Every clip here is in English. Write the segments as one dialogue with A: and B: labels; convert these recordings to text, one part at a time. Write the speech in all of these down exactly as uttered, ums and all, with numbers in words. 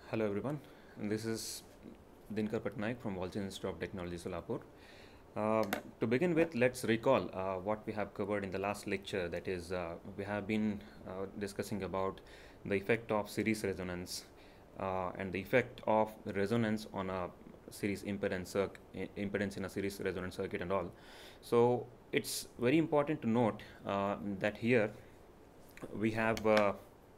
A: Hello everyone, this is Dinkar Patnaik from Walchand Institute of Technology, Solapur. Uh, to begin with, let's recall uh, what we have covered in the last lecture. That is, uh, we have been uh, discussing about the effect of series resonance uh, and the effect of resonance on a series impedance, circ- impedance in a series resonance circuit and all. So it's very important to note uh, that here we have uh,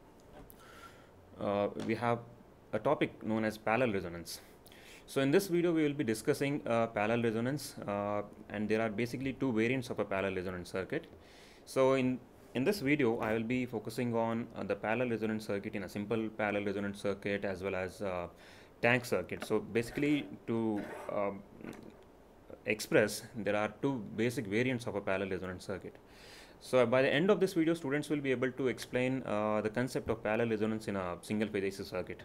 A: uh, we have a topic known as parallel resonance. So in this video we will be discussing uh, parallel resonance uh, and there are basically two variants of a parallel resonance circuit. So in in this video I will be focusing on uh, the parallel resonance circuit in a simple parallel resonance circuit as well as uh, tank circuit. So basically to um, express, there are two basic variants of a parallel resonance circuit. So by the end of this video, students will be able to explain uh, the concept of parallel resonance in a single phase A C circuit.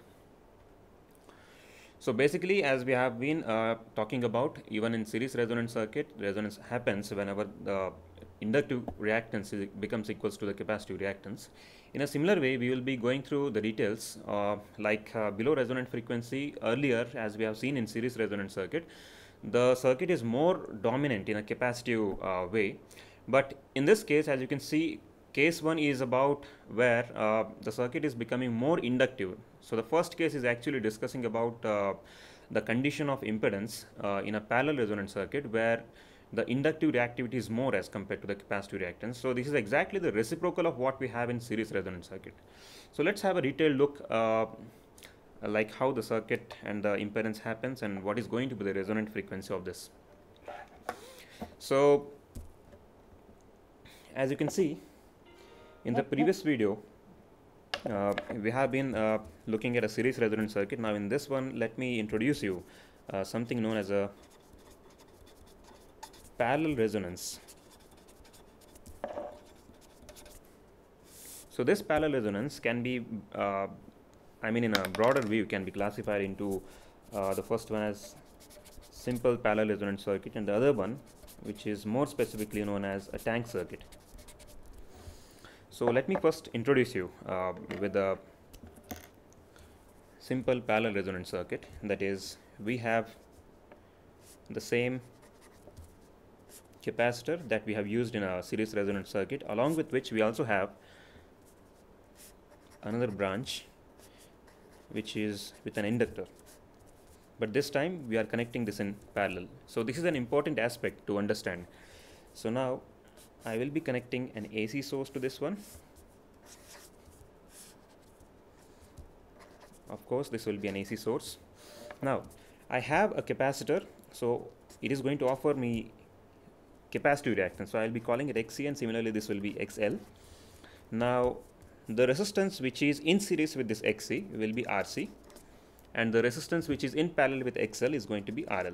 A: So basically, as we have been uh, talking about, even in series resonance circuit, resonance happens whenever the inductive reactance is, becomes equals to the capacitive reactance. In a similar way, we will be going through the details uh, like uh, below resonant frequency. Earlier, as we have seen in series resonance circuit, the circuit is more dominant in a capacitive uh, way. But in this case, as you can see, case one is about where uh, the circuit is becoming more inductive. So the first case is actually discussing about uh, the condition of impedance uh, in a parallel resonance circuit where the inductive reactivity is more as compared to the capacitive reactance. So this is exactly the reciprocal of what we have in series resonance circuit. So let's have a detailed look uh, like how the circuit and the impedance happens and what is going to be the resonant frequency of this. So as you can see in the previous video, uh, we have been uh, looking at a series resonance circuit. Now in this one, let me introduce you uh, something known as a parallel resonance. So this parallel resonance can be, uh, I mean in a broader view, can be classified into uh, the first one as simple parallel resonance circuit and the other one which is more specifically known as a tank circuit. So let me first introduce you uh, with a simple parallel resonance circuit. That is, we have the same capacitor that we have used in a series resonance circuit, along with which we also have another branch which is with an inductor. But this time we are connecting this in parallel. So this is an important aspect to understand. So now I will be connecting an A C source to this one. Of course, this will be an A C source. Now, I have a capacitor, so it is going to offer me capacitive reactance. So I will be calling it X C, and similarly this will be X L. Now, the resistance which is in series with this X C will be R C, and the resistance which is in parallel with X L is going to be R L.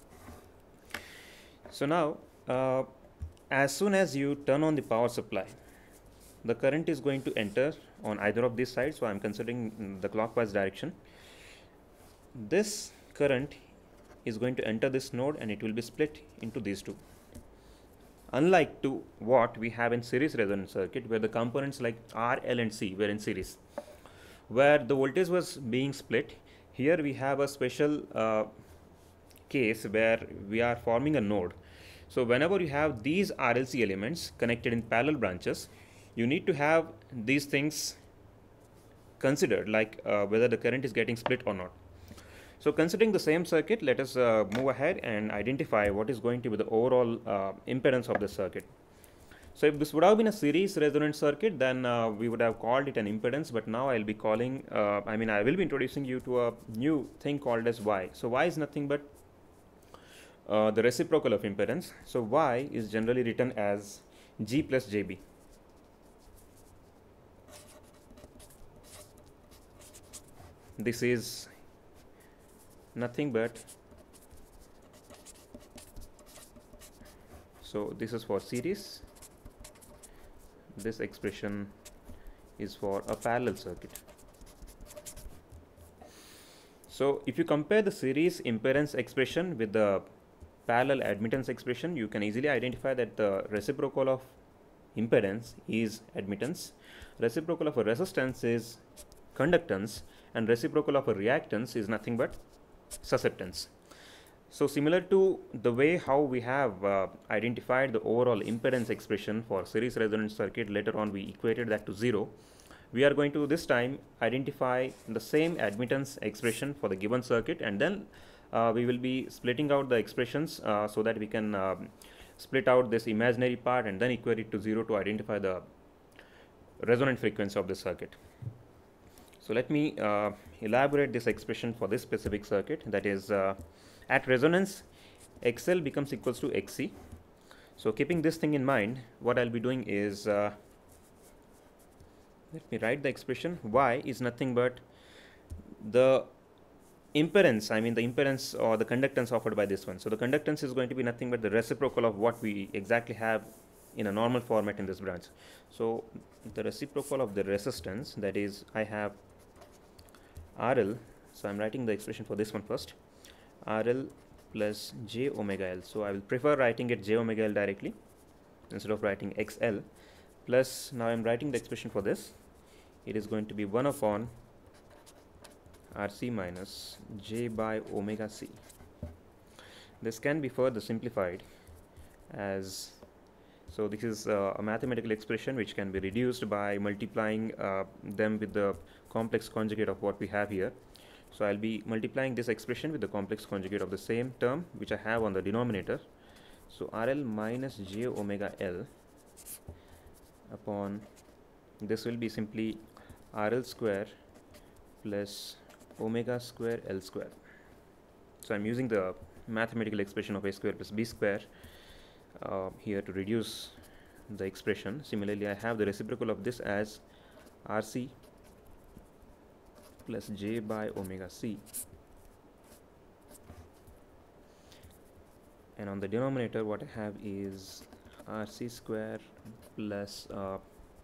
A: So now, uh, as soon as you turn on the power supply, the current is going to enter on either of these sides. So I am considering the clockwise direction. This current is going to enter this node and it will be split into these two. Unlike to what we have in series resonance circuit, where the components like R, L and C were in series, where the voltage was being split, here we have a special uh, case where we are forming a node. So whenever you have these R L C elements connected in parallel branches, you need to have these things considered, like uh, whether the current is getting split or not. So considering the same circuit, let us uh, move ahead and identify what is going to be the overall uh, impedance of the circuit. So if this would have been a series resonance circuit, then uh, we would have called it an impedance, but now I'll be calling, uh, I mean I will be introducing you to a new thing called as Y. So Y is nothing but uh, the reciprocal of impedance. So Y is generally written as G plus J B. This is nothing but, so this is for series, this expression is for a parallel circuit. So if you compare the series impedance expression with the parallel admittance expression, you can easily identify that the reciprocal of impedance is admittance, reciprocal of a resistance is conductance, and reciprocal of a reactance is nothing but susceptance. So similar to the way how we have uh, identified the overall impedance expression for series resonance circuit, later on we equated that to zero. We are going to this time identify the same admittance expression for the given circuit, and then uh, we will be splitting out the expressions uh, so that we can um, split out this imaginary part and then equate it to zero to identify the resonant frequency of the circuit. So let me uh, elaborate this expression for this specific circuit. That is, uh, at resonance, X L becomes equals to X C. So keeping this thing in mind, what I'll be doing is, uh, let me write the expression. Y is nothing but the impedance, I mean the impedance or the conductance offered by this one. So the conductance is going to be nothing but the reciprocal of what we exactly have in a normal format in this branch. So the reciprocal of the resistance, that is, I have R L, so I'm writing the expression for this one first, R L plus j omega L. So I will prefer writing it j omega L directly instead of writing X L, plus now I'm writing the expression for this. It is going to be one upon R C minus j by omega C. This can be further simplified as, so this is uh, a mathematical expression which can be reduced by multiplying uh, them with the complex conjugate of what we have here. So I'll be multiplying this expression with the complex conjugate of the same term which I have on the denominator. So R L minus j omega L upon, this will be simply R L square plus omega square L square. So I'm using the mathematical expression of a square plus b square uh, here to reduce the expression. Similarly, I have the reciprocal of this as R C plus j by omega C, and on the denominator what I have is R C square plus uh,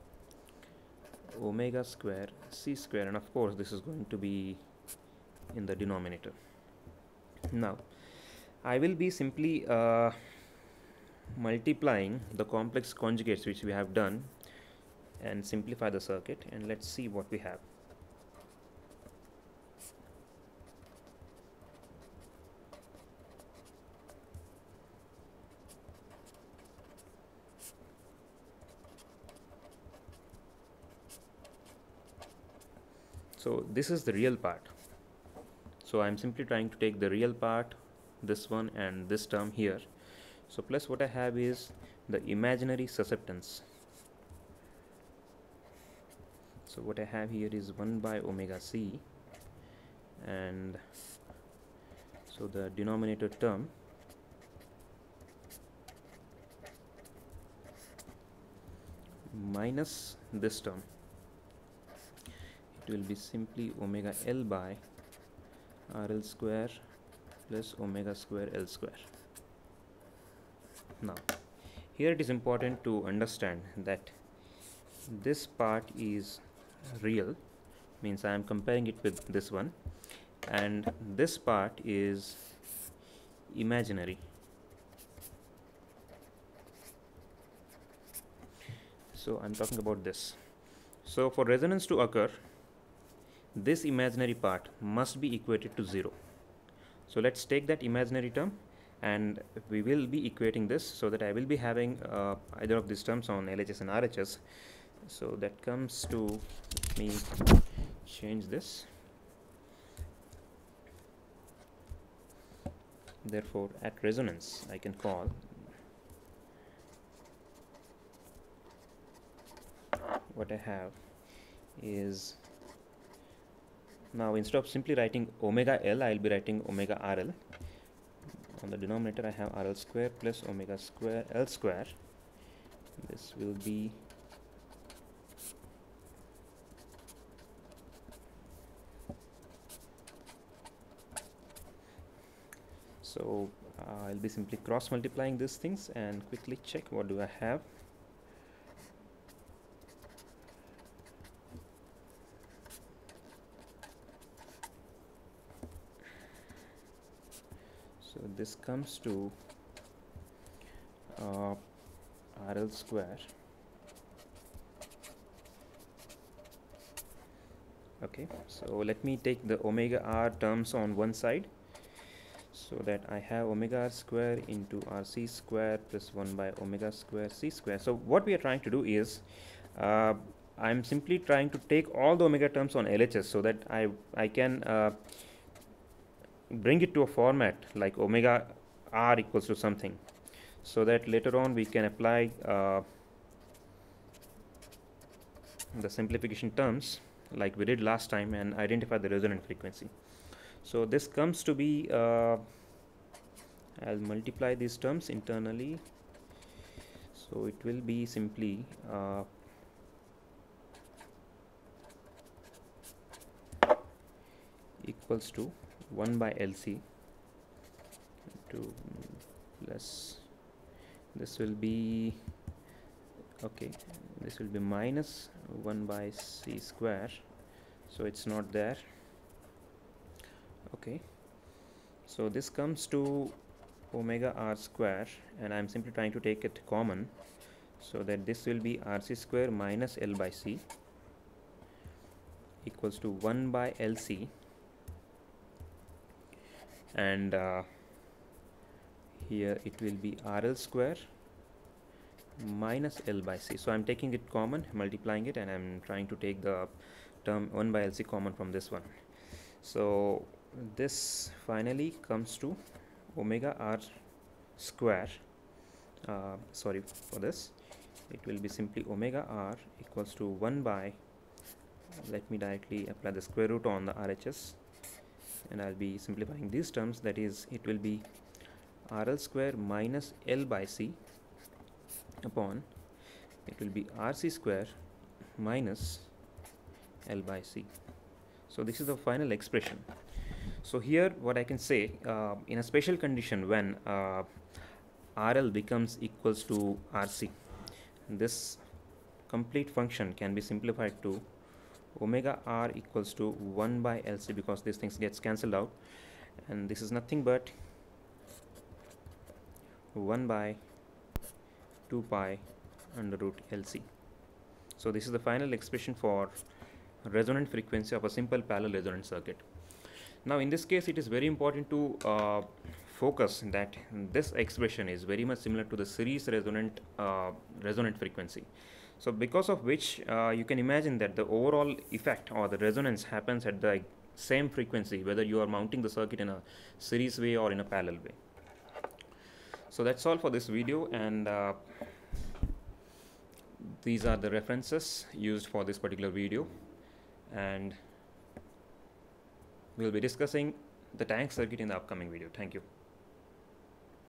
A: omega square C square, and of course this is going to be in the denominator. Now I will be simply uh, multiplying the complex conjugates which we have done and simplify the circuit, and let's see what we have. So this is the real part. So I'm simply trying to take the real part, this one and this term here. So plus what I have is the imaginary susceptance. So what I have here is one by omega C, and so the denominator term minus this term, it will be simply omega L by R L square plus omega square L square. Now here it is important to understand that this part is real, means I am comparing it with this one, and this part is imaginary. So I'm talking about this. So for resonance to occur, this imaginary part must be equated to zero. So let's take that imaginary term and we will be equating this, so that I will be having uh, either of these terms on L H S and R H S. So that comes to, let me change this. Therefore at resonance I can call what I have is, now instead of simply writing omega L, I will be writing omega R L. On the denominator I have R L square plus omega square L square. This will be so uh, I'll be simply cross multiplying these things and quickly check what do I have. So this comes to uh, R L square Okay, so let me take the omega r terms on one side, so that I have omega r square into rc square plus one by omega square c square. So what we are trying to do is, uh, I'm simply trying to take all the omega terms on L H S so that I, I can uh, bring it to a format like omega r equals to something, so that later on we can apply uh, the simplification terms like we did last time and identify the resonant frequency. So this comes to be, uh, I'll multiply these terms internally, so it will be simply uh, equals to one by L C to plus, this will be, okay, this will be minus one by c square, so it's not there. Okay, so this comes to omega r square, and I'm simply trying to take it common, so that this will be rc square minus L by c equals to one by L C, and uh, here it will be R L square minus L by C. So I'm taking it common, multiplying it, and I'm trying to take the term one by L C common from this one. So this finally comes to omega r square, uh, sorry for this, it will be simply omega r equals to one by, let me directly apply the square root on the R H S, and I'll be simplifying these terms, that is it will be R L square minus L by C upon, it will be R C square minus L by C. So this is the final expression. So here what I can say, uh, in a special condition when uh, R L becomes equals to R C, this complete function can be simplified to omega r equals to one by L C, because these things gets cancelled out, and this is nothing but one by two pi under root L C. So this is the final expression for resonant frequency of a simple parallel resonant circuit. Now in this case it is very important to uh, focus that this expression is very much similar to the series resonant uh, resonant frequency. So because of which uh, you can imagine that the overall effect or the resonance happens at the same frequency, whether you are mounting the circuit in a series way or in a parallel way. So that's all for this video, and uh, these are the references used for this particular video, and we'll be discussing the tank circuit in the upcoming video. Thank you.